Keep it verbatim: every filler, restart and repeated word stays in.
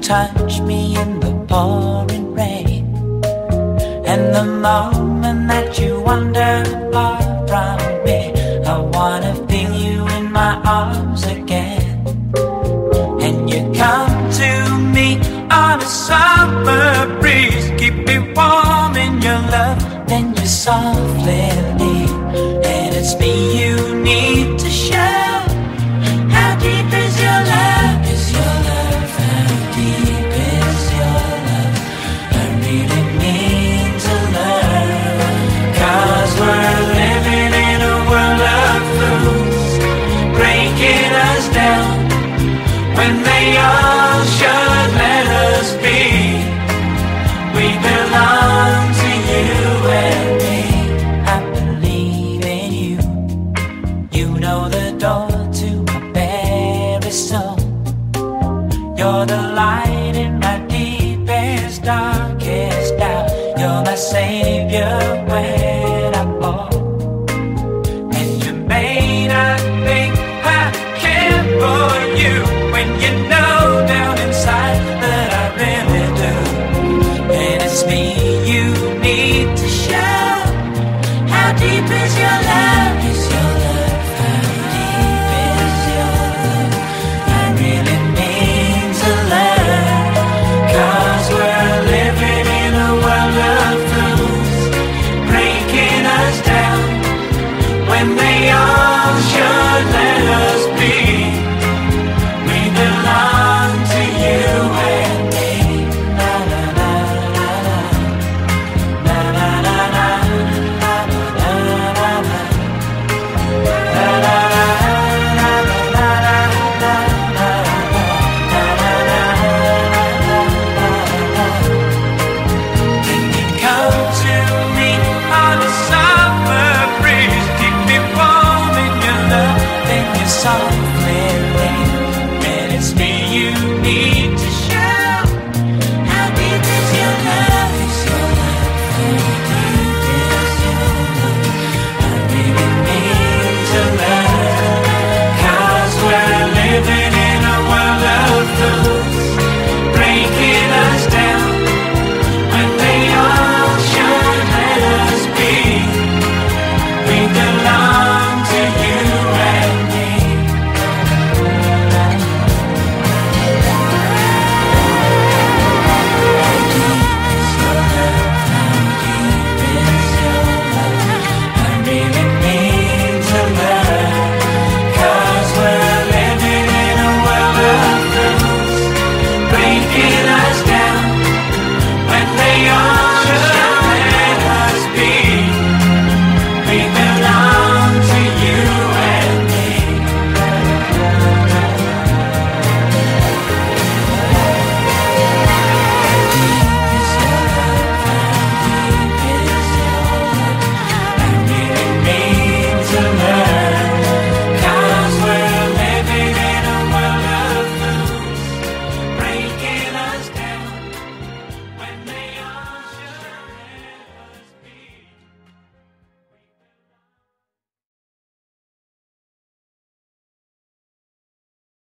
touch me in the pouring rain, and the moment that you wander far from me, I wanna feel you in my arms again. And you come to me on a summer breeze, keep me warm in your love, then you softly leave. And it's me you need to show. How deep is your love? Is your love? How deep is your love? I really need to learn. Cause we're living in a world of fools, breaking us down when they all should let us be. We belong to you and me. I believe in you. You know the door to my very soul. You're the light in my deepest, darkest doubt. You're my savior when I fall. And you made I think I care for you, when you know down inside that I really do. And it's me you need to show. How deep is your love?